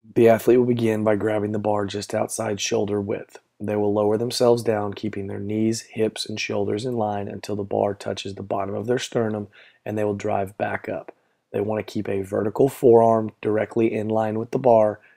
The athlete will begin by grabbing the bar just outside shoulder width. They will lower themselves down, keeping their knees, hips, and shoulders in line until the bar touches the bottom of their sternum, and they will drive back up. They want to keep a vertical forearm directly in line with the bar